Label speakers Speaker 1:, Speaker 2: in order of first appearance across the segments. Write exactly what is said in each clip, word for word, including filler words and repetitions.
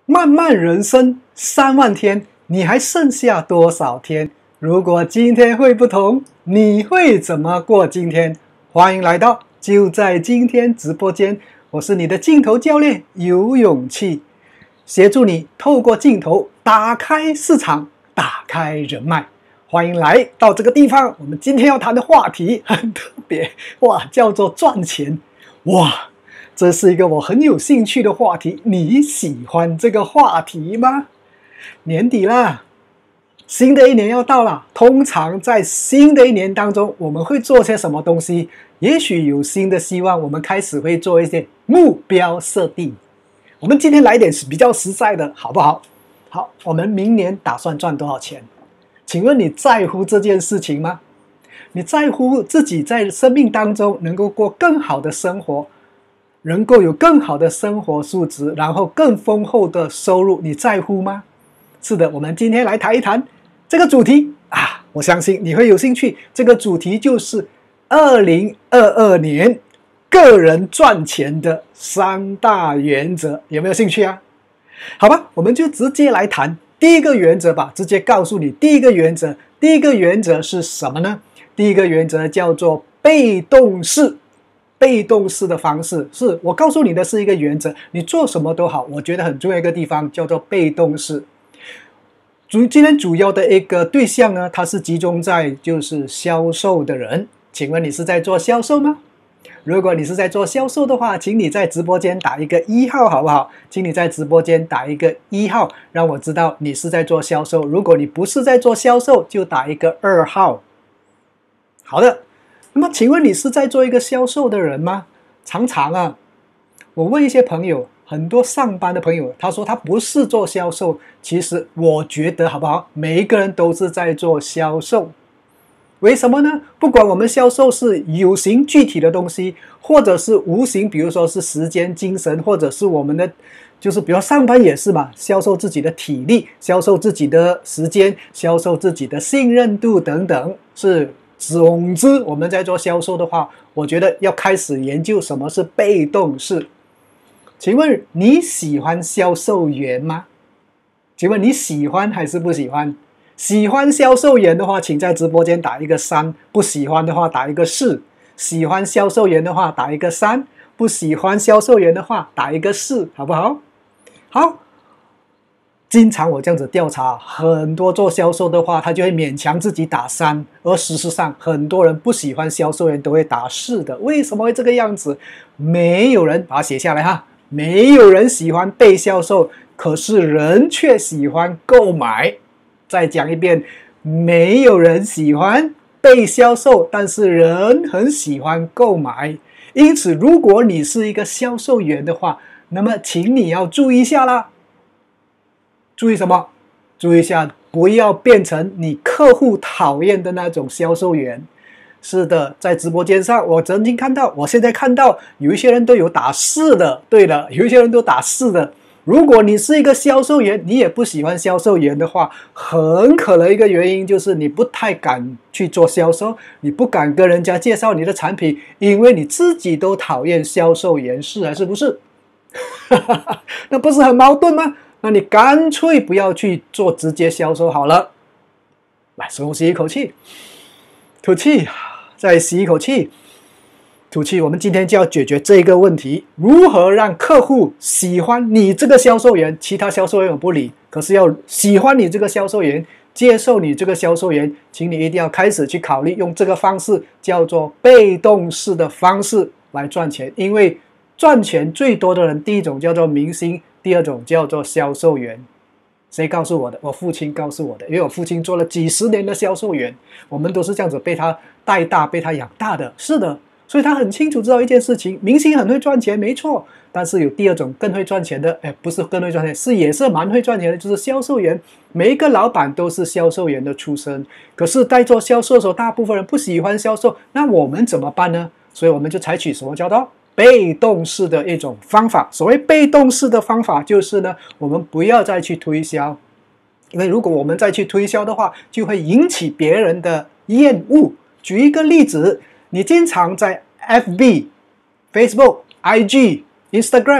Speaker 1: 漫漫人生三万天，你还剩下多少天？如果今天会不同，你会怎么过今天？欢迎来到就在今天直播间，我是你的镜头教练有勇气，协助你透过镜头打开市场，打开人脉。欢迎来到这个地方，我们今天要谈的话题很特别，哇，叫做赚钱。哇，这是一个我很有兴趣的话题，你喜欢这个话题吗？年底啦，新的一年要到了，通常在新的一年当中，我们会做些什么东西？也许有新的希望，我们开始会做一些目标设定。我们今天来点比较实在的，好不好？好，我们明年打算赚多少钱？请问你在乎这件事情吗？你在乎自己在生命当中能够过更好的生活，能够有更好的生活素质，然后更丰厚的收入，你在乎吗？是的，我们今天来谈一谈这个主题啊，我相信你会有兴趣。这个主题就是二零二二年个人赚钱的三大原则，有没有兴趣啊？好吧，我们就直接来谈第一个原则吧，直接告诉你第一个原则。第一个原则是什么呢？第一个原则叫做被动式。被动式的方式，是我告诉你的是一个原则，你做什么都好，我觉得很重要一个地方叫做被动式。主今天主要的一个对象呢，它是集中在就是销售的人。请问你是在做销售吗？如果你是在做销售的话，请你在直播间打一个一号好不好？请你在直播间打一个一号，让我知道你是在做销售。如果你不是在做销售，就打一个二号。好的，那么请问你是在做一个销售的人吗？常常啊，我问一些朋友，很多上班的朋友，他说他不是做销售。其实我觉得好不好，每一个人都是在做销售。为什么呢？不管我们销售是有形具体的东西，或者是无形，比如说是时间、精神，或者是我们的就是比如上班也是嘛，销售自己的体力，销售自己的时间，销售自己的信任度等等。是总之我们在做销售的话，我觉得要开始研究什么是被动式。请问你喜欢销售员吗？请问你喜欢还是不喜欢？喜欢销售员的话，请在直播间打一个三；不喜欢的话，打一个四。喜欢销售员的话，打一个三；不喜欢销售员的话，打一个四，好不好？好。经常我这样子调查，很多做销售的话，他就会勉强自己打三，而事实上，很多人不喜欢销售员都会打四的。为什么会这个样子？没有人把它写下来哈，没有人喜欢被销售，可是人却喜欢购买。再讲一遍，没有人喜欢被销售，但是人很喜欢购买。因此，如果你是一个销售员的话，那么请你要注意一下啦。注意什么？注意一下，不要变成你客户讨厌的那种销售员。是的，在直播间上，我曾经看到，我现在看到有一些人都有打四的。对了，有一些人都打四的。如果你是一个销售员，你也不喜欢销售员的话，很可能一个原因就是你不太敢去做销售，你不敢跟人家介绍你的产品，因为你自己都讨厌销售员，是还是不是？那不是很矛盾吗？那你干脆不要去做直接销售好了。来，深呼吸一口气，吐气，再吸一口气，吐气。我们今天就要解决这个问题：如何让客户喜欢你这个销售员？其他销售员我不理，可是要喜欢你这个销售员，接受你这个销售员，请你一定要开始去考虑用这个方式，叫做被动式的方式来赚钱。因为赚钱最多的人，第一种叫做明星。第二种叫做销售员。谁告诉我的？我父亲告诉我的，因为我父亲做了几十年的销售员，我们都是这样子被他带大，被他养大的。是的，所以他很清楚知道一件事情，明星很会赚钱，没错，但是有第二种更会赚钱的，哎，不是更会赚钱，是也是蛮会赚钱的，就是销售员。每一个老板都是销售员的出身，可是在做销售的时候，大部分人不喜欢销售，那我们怎么办呢？所以我们就采取什么叫做被动式的一种方法。所谓被动式的方法就是呢，我们不要再去推销，因为如果我们再去推销的话，就会引起别人的厌恶。举一个例子，你经常在 F B、Facebook、I G、Instagram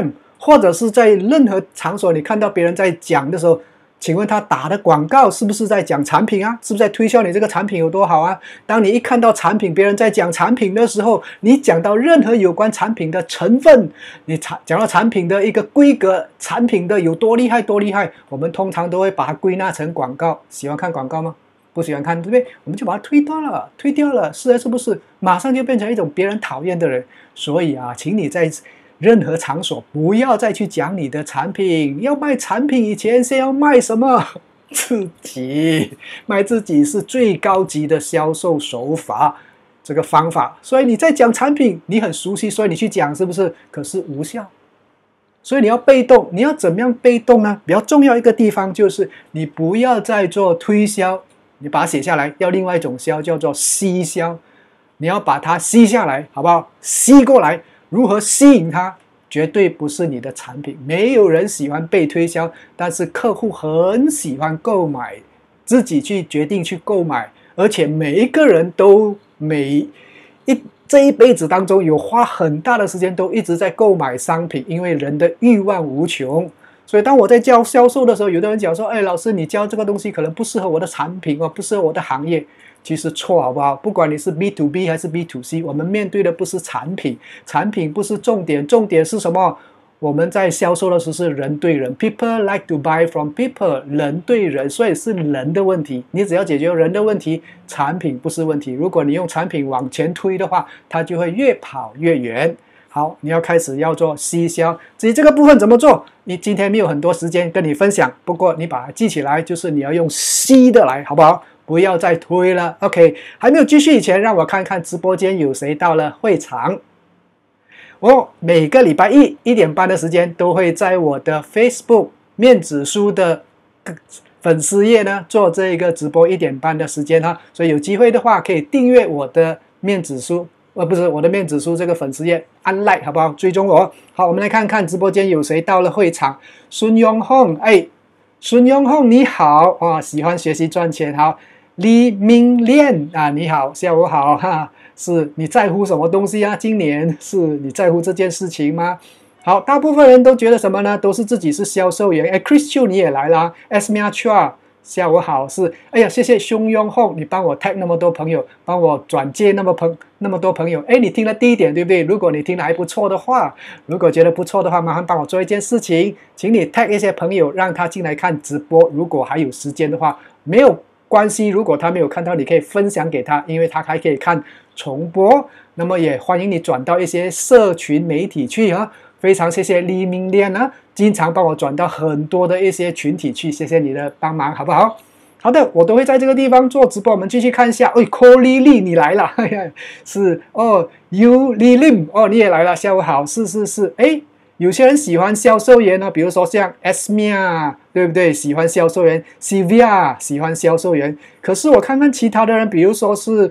Speaker 1: 或者是在任何场所你看到别人在讲的时候，请问他打的广告是不是在讲产品啊？是不是在推销你这个产品有多好啊？当你一看到产品，别人在讲产品的时候，你讲到任何有关产品的成分，你讲到产品的一个规格，产品的有多厉害多厉害，我们通常都会把它归纳成广告。喜欢看广告吗？不喜欢看，对不对？我们就把它推掉了，推掉了，是啊，是不是？马上就变成一种别人讨厌的人。所以啊，请你在任何场所不要再去讲你的产品，要卖产品以前先要卖什么？自己。卖自己是最高级的销售手法，这个方法。所以你在讲产品，你很熟悉，所以你去讲，是不是？可是无效。所以你要被动，你要怎么样被动呢？比较重要一个地方就是你不要再做推销，你把它写下来，要另外一种销，叫做吸销。你要把它吸下来，好不好？吸过来。如何吸引他？绝对不是你的产品。没有人喜欢被推销，但是客户很喜欢购买，自己去决定去购买。而且每一个人都每一这一辈子当中有花很大的时间都一直在购买商品，因为人的欲望无穷。所以当我在教销售的时候，有的人讲说：“哎，老师，你教这个东西可能不适合我的产品哦，不适合我的行业。”其实错，好不好？不管你是 B to B 还是 B to C， 我们面对的不是产品，产品不是重点，重点是什么？我们在销售的时候是人对人 ，people like to buy from people， 人对人，所以是人的问题。你只要解决人的问题，产品不是问题。如果你用产品往前推的话，它就会越跑越远。好，你要开始要做吸销，至于这个部分怎么做，你今天没有很多时间跟你分享，不过你把它记起来，就是你要用吸的来，好不好？不要再推了 ，OK。还没有继续以前，让我看看直播间有谁到了会场。我每个礼拜一一点半的时间都会在我的 Facebook 面子书的粉丝页呢做这一个直播一点半的时间哈，所以有机会的话可以订阅我的面子书，呃不是我的面子书这个粉丝页，按 like 好不好？追踪我。好，我们来看看直播间有谁到了会场。孙永红，哎，孙永红你好啊，喜欢学习赚钱好。李明炼啊，你好，下午好哈，是你在乎什么东西啊？今年是你在乎这件事情吗？好，大部分人都觉得什么呢？都是自己是销售员。哎 ，Chris Chu 你也来啦 ，Esmia Chua 下午好，是哎呀，谢谢熊永红，你帮我 tag 那么多朋友，帮我转介那么朋那么多朋友。哎，你听了第一点对不对？如果你听得还不错的话，如果觉得不错的话，麻烦帮我做一件事情，请你 tag 一些朋友，让他进来看直播。如果还有时间的话，没有关系，如果他没有看到，你可以分享给他，因为他还可以看重播。那么也欢迎你转到一些社群媒体去啊！非常谢谢李明炼啊，经常帮我转到很多的一些群体去，谢谢你的帮忙，好不好？好的，我都会在这个地方做直播，我们继续看一下。哎 ，Colly Lee 你来了，是哦 ，You Li Lim 哦，你也来了，下午好，是是是，哎。有些人喜欢销售员呢，比如说像 Esmia， 对不对？喜欢销售员 ，Sylvia 喜欢销售员。可是我看看其他的人，比如说是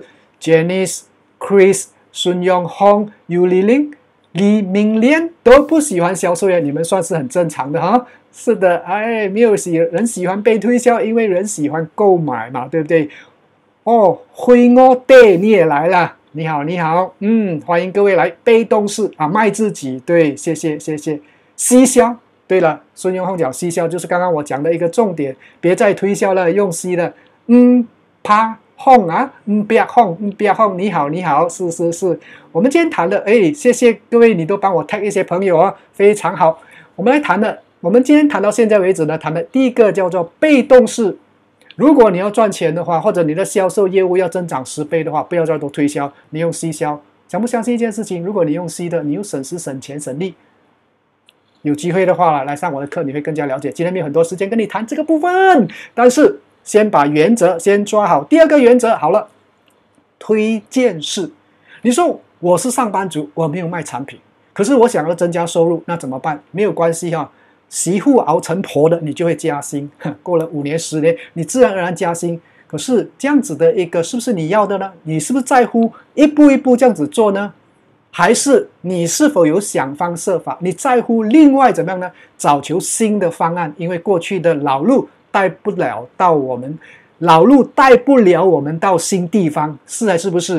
Speaker 1: Janice、Chris、孙永红、尤丽玲、李明炼都不喜欢销售员，你们算是很正常的哈。是的，哎，没有喜人喜欢被推销，因为人喜欢购买嘛，对不对？哦，灰我爹你也来了。你好，你好，嗯，欢迎各位来被动式啊，卖自己，对，谢谢，谢谢。吸销，对了，孙永红讲吸销就是刚刚我讲的一个重点，别再推销了，用吸的，嗯，啪哄啊，嗯，不要哄，嗯，不要哄，你好，你好，是是是，我们今天谈的，哎，谢谢各位，你都帮我 tag 一些朋友啊，非常好。我们来谈的，我们今天谈到现在为止呢，谈的第一个叫做被动式。如果你要赚钱的话，或者你的销售业务要增长十倍的话，不要再多推销，你用吸销。相不相信一件事情？如果你用吸的，你又省时、省钱、省力。有机会的话来上我的课，你会更加了解。今天没有很多时间跟你谈这个部分，但是先把原则先抓好。第二个原则好了，推荐式。你说我是上班族，我没有卖产品，可是我想要增加收入，那怎么办？没有关系哈、哦。媳妇熬成婆的，你就会加薪。过了五年、十年，你自然而然加薪。可是这样子的一个，是不是你要的呢？你是不是在乎一步一步这样子做呢？还是你是否有想方设法？你在乎另外怎么样呢？找求新的方案，因为过去的老路带不了到我们，老路带不了我们到新地方，是还是不是？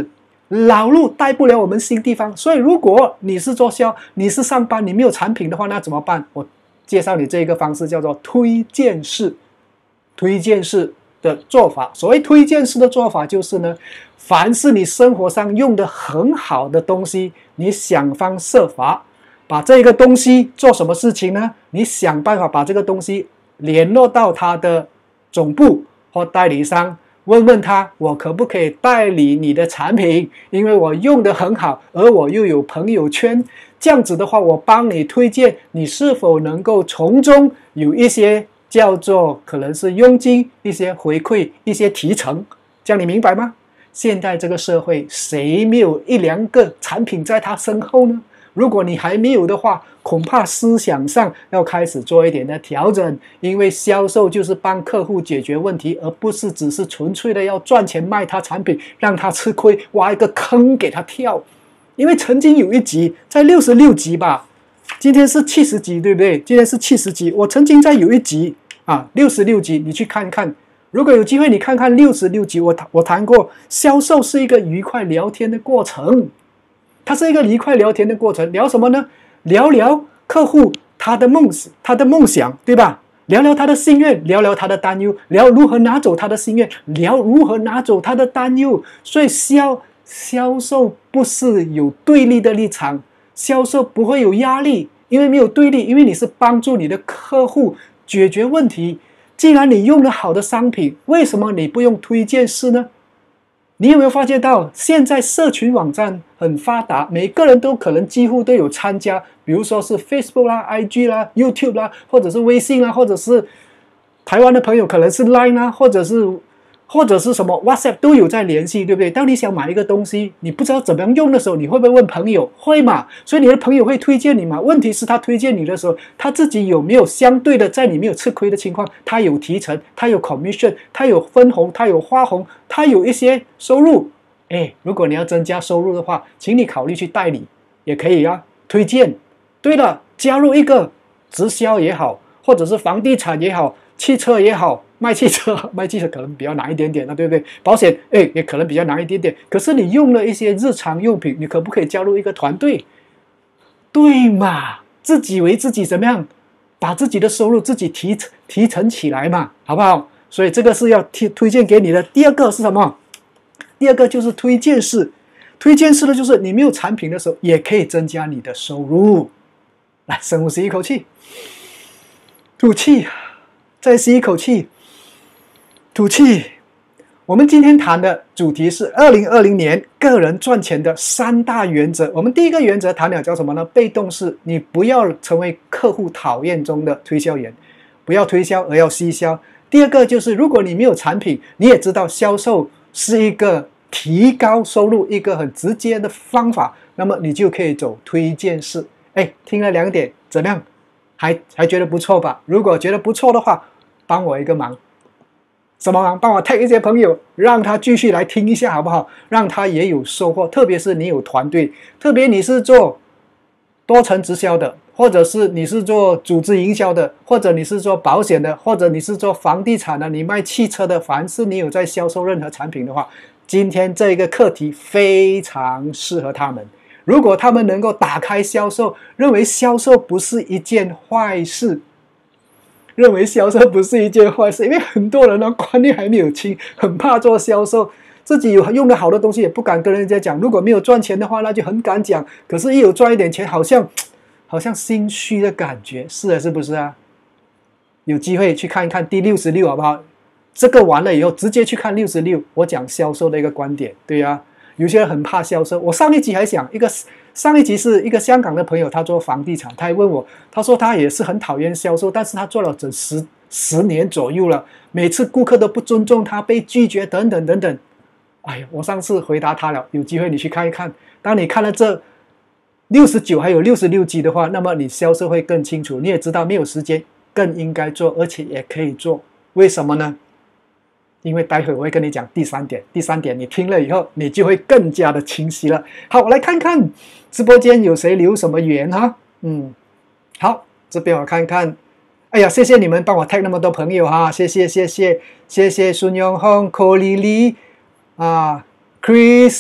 Speaker 1: 老路带不了我们新地方。所以如果你是做销，你是上班，你没有产品的话，那怎么办？我介绍你这个方式，叫做推荐式。推荐式的做法，所谓推荐式的做法就是呢，凡是你生活上用的很好的东西，你想方设法把这个东西做什么事情呢？你想办法把这个东西联络到它的总部或代理商，问问他，我可不可以代理你的产品？因为我用得很好，而我又有朋友圈，这样子的话，我帮你推荐，你是否能够从中有一些叫做可能是佣金、一些回馈、一些提成，这样你明白吗？现在这个社会，谁没有一两个产品在他身后呢？如果你还没有的话，恐怕思想上要开始做一点的调整，因为销售就是帮客户解决问题，而不是只是纯粹的要赚钱卖他产品，让他吃亏，挖一个坑给他跳。因为曾经有一集在六十六集吧，今天是七十集，对不对？今天是七十集，我曾经在有一集啊，六十六集，你去看看。如果有机会，你看看六十六集，我我谈过，销售是一个愉快聊天的过程。它是一个愉快聊天的过程，聊什么呢？聊聊客户他的梦他的梦想，对吧？聊聊他的心愿，聊聊他的担忧，聊如何拿走他的心愿，聊如何拿走他的担忧。所以销销售不是有对立的立场，销售不会有压力，因为没有对立，因为你是帮助你的客户解决问题。既然你用了好的商品，为什么你不用推荐式呢？你有没有发现到，现在社群网站很发达，每个人都可能几乎都有参加，比如说是 Facebook 啦、I G 啦、YouTube 啦，或者是微信啦，或者是台湾的朋友可能是 Line 啦，或者是或者是什么 WhatsApp 都有在联系，对不对？当你想买一个东西，你不知道怎么样用的时候，你会不会问朋友？会嘛？所以你的朋友会推荐你嘛？问题是他推荐你的时候，他自己有没有相对的，在你没有吃亏的情况，他有提成，他有 commission， 他有分红，他有花红，他有一些收入。哎，如果你要增加收入的话，请你考虑去代理，也可以啊，推荐。对了，加入一个直销也好，或者是房地产也好，汽车也好。卖汽车，卖汽车可能比较难一点点，对不对？保险，哎，也可能比较难一点点。可是你用了一些日常用品，你可不可以加入一个团队？对嘛？自己为自己怎么样？把自己的收入自己提提成起来嘛，好不好？所以这个是要推推荐给你的。第二个是什么？第二个就是推荐式。推荐式的就是你没有产品的时候，也可以增加你的收入。来，深呼吸一口气，吐气，再吸一口气。吐气。我们今天谈的主题是二零二零年个人赚钱的三大原则。我们第一个原则谈了叫什么呢？被动式，你不要成为客户讨厌中的推销员，不要推销而要吸销。第二个就是如果你没有产品，你也知道销售是一个提高收入一个很直接的方法，那么你就可以走推荐式。哎，听了两点怎么样？还还觉得不错吧？如果觉得不错的话，帮我一个忙。什么忙？帮我 tag 一些朋友，让他继续来听一下好不好？让他也有收获。特别是你有团队，特别你是做多层直销的，或者是你是做组织营销的，或者你是做保险的，或者你是做房地产的，你卖汽车的，凡是你有在销售任何产品的话，今天这一个课题非常适合他们。如果他们能够打开销售，认为销售不是一件坏事，认为销售不是一件坏事，因为很多人的观念还没有清，很怕做销售，自己有用的好的东西也不敢跟人家讲。如果没有赚钱的话，那就很敢讲。可是，一有赚一点钱，好像好像心虚的感觉，是啊，是不是啊？有机会去看一看第六十六，好不好？这个完了以后，直接去看六十六，我讲销售的一个观点，对呀、啊。有些人很怕销售，我上一集还讲一个。上一集是一个香港的朋友，他做房地产，他还问我，他说他也是很讨厌销售，但是他做了整十十年左右了，每次顾客都不尊重他，被拒绝等等等等。哎呀，我上次回答他了，有机会你去看一看。当你看了这六十九还有六十六集的话，那么你销售会更清楚，你也知道没有时间更应该做，而且也可以做。为什么呢？因为待会我会跟你讲第三点，第三点你听了以后，你就会更加的清晰了。好，我来看看直播间有谁留什么言哈。嗯，好，这边我看看。哎呀，谢谢你们帮我 tag 那么多朋友哈，谢谢谢谢谢谢孙永红、寇丽丽啊 ，Chris，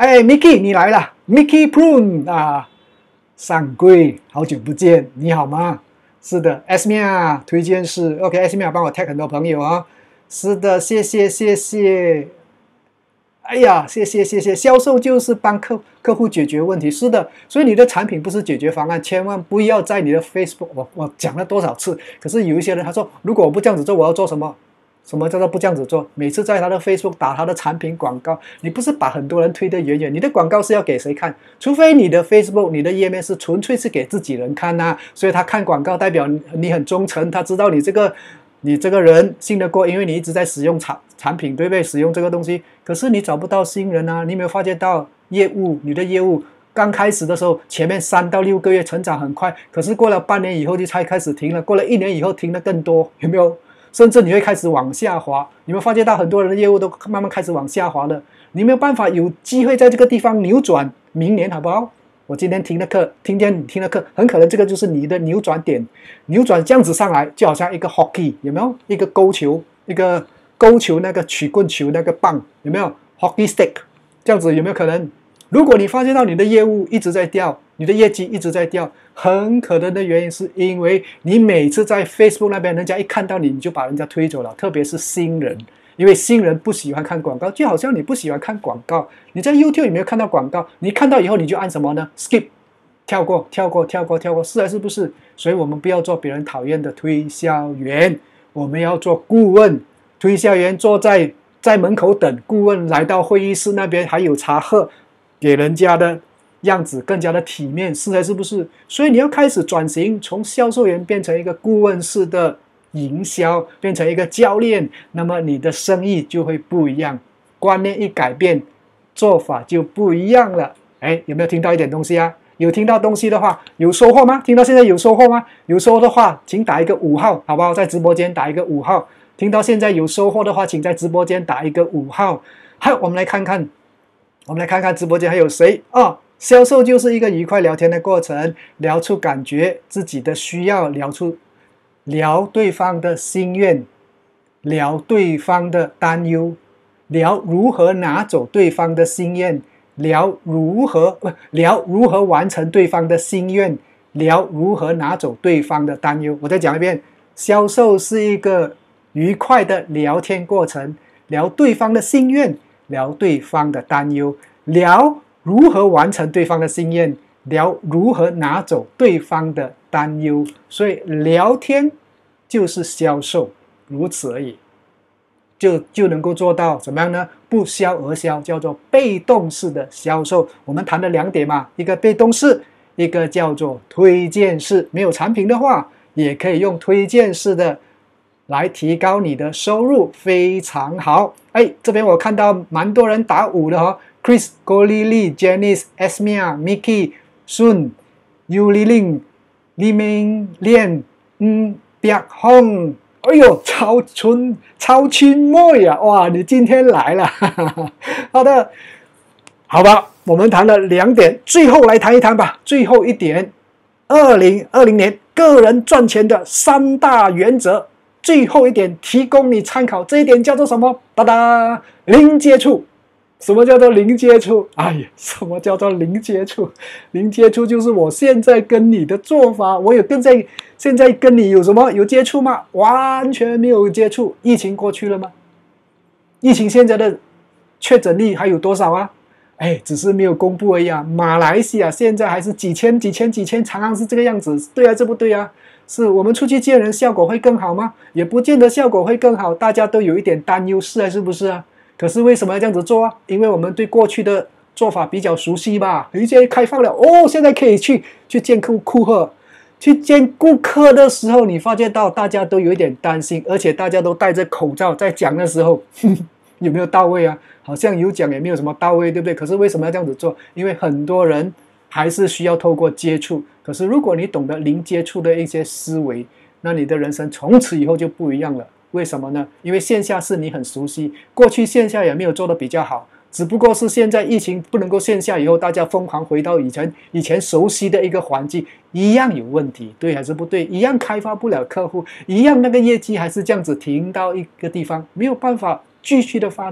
Speaker 1: 哎 ，Mickey 你来了 ，Mickey Prune 啊，上柜，好久不见，你好吗？是的 ，Esmia 推荐是 OK，Esmia 帮我 tag 很多朋友啊。是的，谢谢谢谢。哎呀，谢谢谢谢，销售就是帮客客户解决问题，是的，所以你的产品不是解决方案，千万不要在你的 Facebook， 我我讲了多少次，可是有一些人他说，如果我不这样子做，我要做什么？什么叫做不这样子做？每次在他的 Facebook 打他的产品广告，你不是把很多人推得远远？你的广告是要给谁看？除非你的 Facebook 你的页面是纯粹是给自己人看呐、啊，所以他看广告代表你很忠诚，他知道你这个。你这个人信得过，因为你一直在使用产产品，对不对？使用这个东西，可是你找不到新人啊！你有没有发觉到业务？你的业务刚开始的时候，前面三到六个月成长很快，可是过了半年以后就才开始停了，过了一年以后停的更多，有没有？甚至你会开始往下滑。你们发觉到很多人的业务都慢慢开始往下滑了，你没有办法有机会在这个地方扭转，明年好不好？我今天听的课，听见你听的课，很可能这个就是你的扭转点，扭转这样子上来，就好像一个 hockey 有没有？一个勾球，一个勾球那个曲棍球那个棒有没有 ？hockey stick 这样子有没有可能？如果你发现到你的业务一直在掉，你的业绩一直在掉，很可能的原因是因为你每次在 Facebook 那边，人家一看到你，你就把人家推走了，特别是新人。因为新人不喜欢看广告，就好像你不喜欢看广告，你在 YouTube 有没有看到广告？你看到以后你就按什么呢 ？Skip， 跳过，跳过，跳过，跳过，是还是不是？所以我们不要做别人讨厌的推销员，我们要做顾问。推销员坐在在门口等，顾问来到会议室那边还有茶喝，给人家的样子更加的体面，是还是不是？所以你要开始转型，从销售员变成一个顾问式的。营销变成一个教练，那么你的生意就会不一样，观念一改变，做法就不一样了。哎，有没有听到一点东西啊？有听到东西的话，有收获吗？听到现在有收获吗？有收获的话，请打一个五号，好不好？在直播间打一个五号。听到现在有收获的话，请在直播间打一个五号。好，我们来看看，我们来看看直播间还有谁啊？销售就是一个愉快聊天的过程，聊出感觉，自己的需要，聊出。聊对方的心愿，聊对方的担忧，聊如何拿走对方的心愿，聊如何不聊如何完成对方的心愿，聊如何拿走对方的担忧。我再讲一遍，销售是一个愉快的聊天过程，聊对方的心愿，聊对方的担忧，聊如何完成对方的心愿，聊如何拿走对方的担忧。所以聊天就是销售，如此而已，就就能够做到怎么样呢？不销而销，叫做被动式的销售。我们谈了两点嘛，一个被动式，一个叫做推荐式。没有产品的话，也可以用推荐式的来提高你的收入，非常好。哎，这边我看到蛮多人打五的哈、哦、，Chris、Golly、Lee、Janice、Esmia、Mickey、Sun、Yuli、Ling、Li Ming、嗯、Biak、Hong， 哎呦，超春超亲妹呀！哇，你今天来了，哈哈哈。好的，好吧，我们谈了两点，最后来谈一谈吧。最后一点，二零二零年个人赚钱的三大原则。最后一点提供你参考，这一点叫做什么？哒哒，零接触。什么叫做零接触？哎呀，什么叫做零接触？零接触就是我现在跟你的做法，我有跟在现在跟你有什么有接触吗？完全没有接触。疫情过去了吗？疫情现在的确诊率还有多少啊？哎，只是没有公布而已啊。马来西亚现在还是几千几千几千，常常是这个样子，对啊，这不对啊？是我们出去见人效果会更好吗？也不见得效果会更好，大家都有一点担忧，是还是不是啊？可是为什么要这样子做啊？因为我们对过去的做法比较熟悉吧。有一些开放了哦，现在可以去去见顾顾客，去见顾客的时候，你发觉到大家都有一点担心，而且大家都戴着口罩，在讲的时候，呵呵有没有到位啊？好像有讲也没有什么到位，对不对？可是为什么要这样子做？因为很多人还是需要透过接触。可是如果你懂得零接触的一些思维，那你的人生从此以后就不一样了。为什么呢？因为线下是你很熟悉，过去线下也没有做得比较好，只不过是现在疫情不能够线下以后，大家疯狂回到以前以前熟悉的一个环境，一样有问题，对还是不对？一样开发不了客户，一样那个业绩还是这样子停到一个地方，没有办法继续的发展。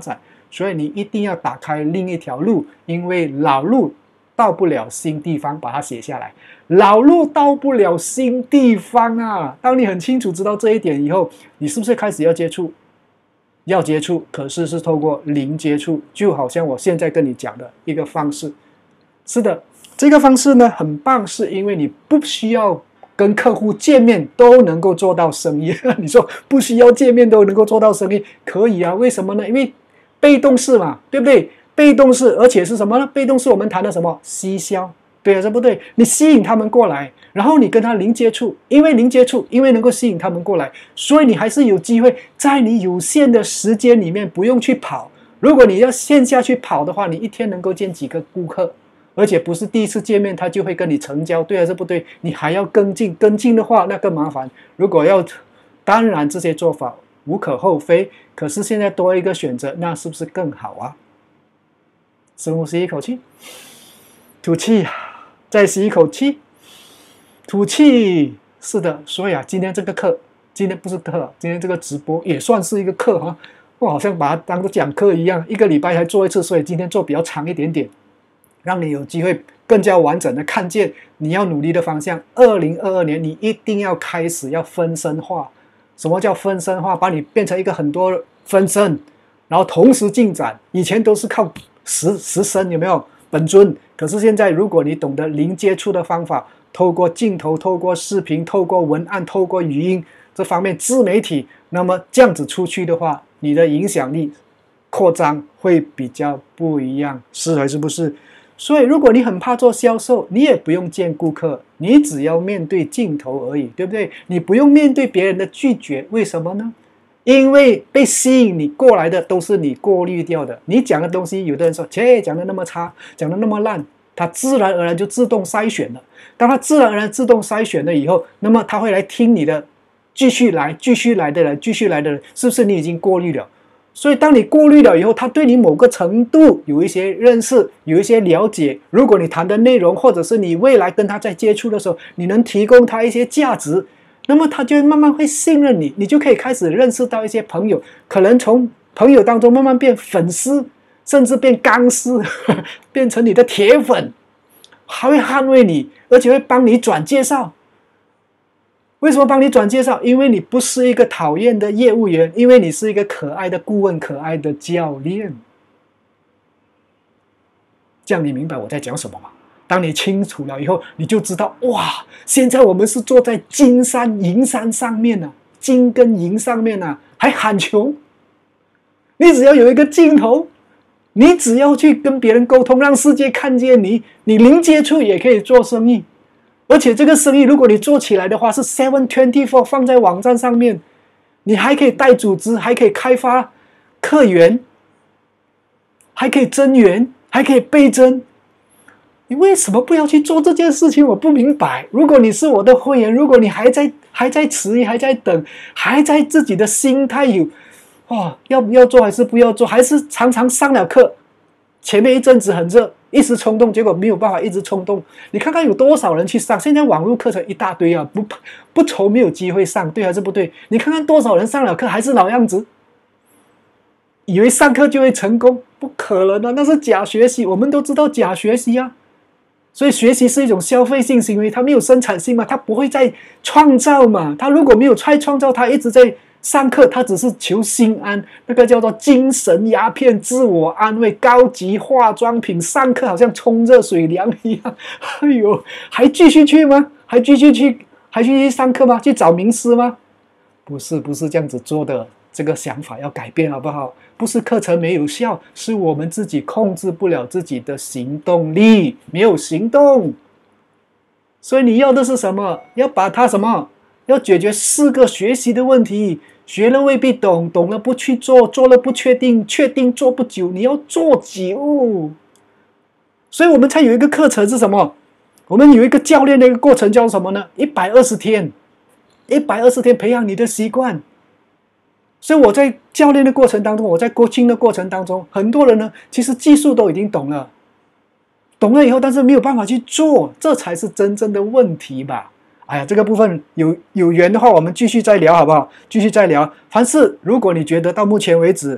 Speaker 1: 所以你一定要打开另一条路，因为老路到不了新地方，把它写下来。老路到不了新地方啊！当你很清楚知道这一点以后，你是不是开始要接触？要接触，可是是透过零接触，就好像我现在跟你讲的一个方式。是的，这个方式呢很棒，是因为你不需要跟客户见面都能够做到生意。你说不需要见面都能够做到生意，可以啊？为什么呢？因为被动式嘛，对不对？被动式，而且是什么呢？被动式我们谈的什么？吸销。对啊，这不对，你吸引他们过来，然后你跟他零接触，因为零接触，因为能够吸引他们过来，所以你还是有机会在你有限的时间里面不用去跑。如果你要线下去跑的话，你一天能够见几个顾客，而且不是第一次见面他就会跟你成交，对啊，这不对，你还要跟进，跟进的话那更麻烦。如果要，当然这些做法无可厚非，可是现在多一个选择，那是不是更好啊？深呼吸一口气，吐气。再吸一口气，吐气。是的，所以啊，今天这个课，今天不是课，今天这个直播也算是一个课哈。我好像把它当作讲课一样，一个礼拜才做一次，所以今天做比较长一点点，让你有机会更加完整的看见你要努力的方向。二零二二年，你一定要开始要分身化。什么叫分身化？把你变成一个很多分身，然后同时进展。以前都是靠十十身，有没有？本尊，可是现在如果你懂得零接触的方法，透过镜头、透过视频、透过文案、透过语音这方面自媒体，那么这样子出去的话，你的影响力扩张会比较不一样，是还是不是？所以如果你很怕做销售，你也不用见顾客，你只要面对镜头而已，对不对？你不用面对别人的拒绝，为什么呢？因为被吸引你过来的都是你过滤掉的，你讲的东西，有的人说，切，讲的那么差，讲的那么烂，他自然而然就自动筛选了。当他自然而然自动筛选了以后，那么他会来听你的，继续来，继续来的人，继续来的人，是不是你已经过滤了？所以当你过滤了以后，他对你某个程度有一些认识，有一些了解。如果你谈的内容，或者是你未来跟他在接触的时候，你能提供他一些价值，那么他就慢慢会信任你，你就可以开始认识到一些朋友，可能从朋友当中慢慢变粉丝，甚至变钢丝，变成你的铁粉，还会捍卫你，而且会帮你转介绍。为什么帮你转介绍？因为你不是一个讨厌的业务员，因为你是一个可爱的顾问，可爱的教练。这样你明白我在讲什么吗？当你清楚了以后，你就知道，哇，现在我们是坐在金山银山上面啊，金跟银上面啊，还喊穷。你只要有一个镜头，你只要去跟别人沟通，让世界看见你，你零接触也可以做生意。而且这个生意如果你做起来的话，是 seven twenty-four 放在网站上面，你还可以带组织，还可以开发客源，还可以增援，还可以倍增。你为什么不要去做这件事情？我不明白。如果你是我的会员，如果你还在还在迟疑，还在等，还在自己的心态有，哇，要不要做还是不要做，还是常常上了课，前面一阵子很热，一时冲动，结果没有办法一直冲动。你看看有多少人去上，现在网络课程一大堆啊，不不愁没有机会上，对还是不对？你看看多少人上了课还是老样子，以为上课就会成功，不可能的，那是假学习。我们都知道假学习啊。所以学习是一种消费性行为，它没有生产性嘛，它不会再创造嘛。它如果没有再创造，它一直在上课，它只是求心安，那个叫做精神鸦片，自我安慰，高级化妆品。上课好像冲热水凉一样，哎呦，还继续去吗？还继续去，还继续上课吗？去找名师吗？不是，不是这样子做的。这个想法要改变好不好？不是课程没有效，是我们自己控制不了自己的行动力，没有行动。所以你要的是什么？要把它什么？要解决四个学习的问题。学了未必懂，懂了不去做，做了不确定，确定做不久，你要做久。所以我们才有一个课程是什么？我们有一个教练的一个过程叫什么呢？一百二十天，一百二十天培养你的习惯。所以我在教练的过程当中，我在coaching的过程当中，很多人呢，其实技术都已经懂了，懂了以后，但是没有办法去做，这才是真正的问题吧。哎呀，这个部分有有缘的话，我们继续再聊好不好？继续再聊。凡是如果你觉得到目前为止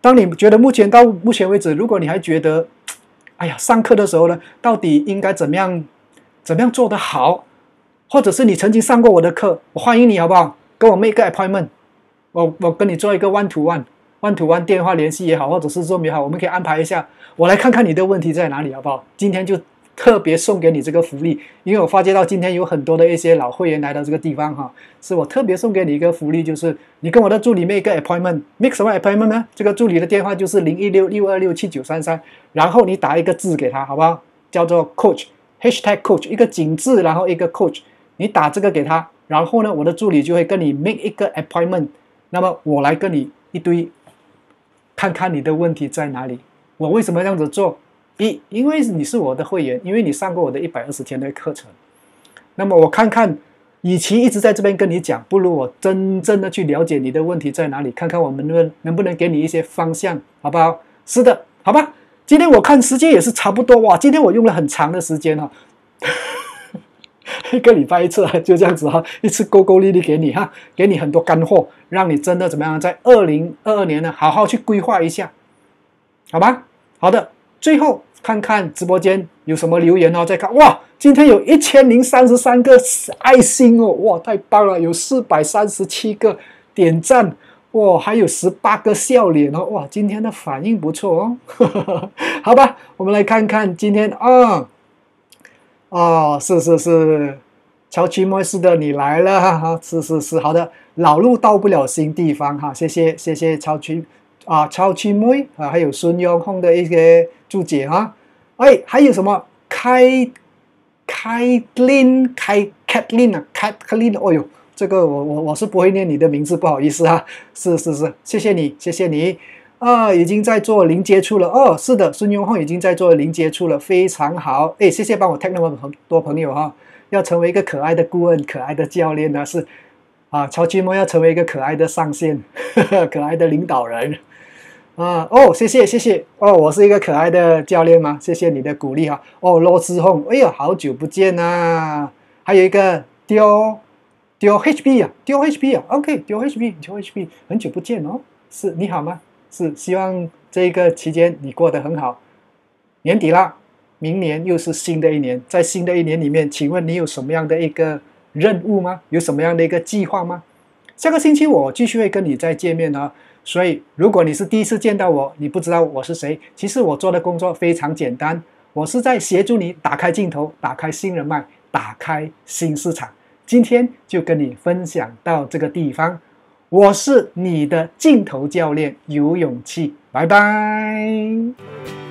Speaker 1: 当你觉得目前到目前为止，如果你还觉得，哎呀，上课的时候呢，到底应该怎么样，怎么样做得好，或者是你曾经上过我的课，我欢迎你好不好？跟我 make 个 appointment， 我我跟你做一个 one to one one to one 电话联系也好，或者是 Zoom 也好，我们可以安排一下，我来看看你的问题在哪里好不好？今天就特别送给你这个福利，因为我发觉到今天有很多的一些老会员来到这个地方哈，是我特别送给你一个福利，就是你跟我的助理 make 一个 appointment，make 什么 appointment 呢？这个助理的电话就是零一六六二六七九三三，然后你打一个字给他，好不好？叫做 coach hashtag coach 一个井字，然后一个 coach， 你打这个给他，然后呢，我的助理就会跟你 make 一个 appointment， 那么我来跟你一堆，看看你的问题在哪里。我为什么这样子做？一，因为你是我的会员，因为你上过我的一百二十天的课程，那么我看看，与其一直在这边跟你讲，不如我真正的去了解你的问题在哪里，看看我们能能不能给你一些方向，好不好？是的，好吧。今天我看时间也是差不多哇，今天我用了很长的时间哈、哦，一个礼拜一次就这样子哈，一次够够力力给你哈，给你很多干货，让你真的怎么样，在二零二二年呢，好好去规划一下，好吧？好的。最后看看直播间有什么留言哦，再看哇，今天有一千零三十三个爱心哦，哇，太棒了！有四百三十七个点赞，哇，还有十八个笑脸哦，哇，今天的反应不错哦，呵呵呵，好吧，我们来看看今天啊，哦，是是是，乔奇莫是的，你来了哈，是是是，好的，老路到不了新地方哈，谢谢谢谢乔奇。啊，超区妹啊，还有孙永红的一些注解哈，哎，还有什么开开琳开 Kathleen 啊 Kathleen， 哦呦，这个我我我是不会念你的名字，不好意思啊，是是是，谢谢你谢谢你啊，已经在做零接触了哦，是的，孙永红已经在做零接触了，非常好，哎，谢谢帮我 tag 那么多朋友哈，要成为一个可爱的顾问，可爱的教练呢是啊，超区妹要成为一个可爱的上线，呵呵，可爱的领导人。啊哦，谢谢谢谢哦，我是一个可爱的教练吗？谢谢你的鼓励哈。哦，罗志宏，哎呀，好久不见呐！还有一个丢丢 H B 啊，丢 H B 啊 ，OK， 丢 H B， 丢 H B， 很久不见哦。是你好吗？是，希望这个期间你过得很好。年底啦，明年又是新的一年，在新的一年里面，请问你有什么样的一个任务吗？有什么样的一个计划吗？下个星期我继续会跟你再见面啊。所以，如果你是第一次见到我，你不知道我是谁，其实我做的工作非常简单，我是在协助你打开镜头，打开新人脉，打开新市场。今天就跟你分享到这个地方，我是你的镜头教练，有勇气，拜拜。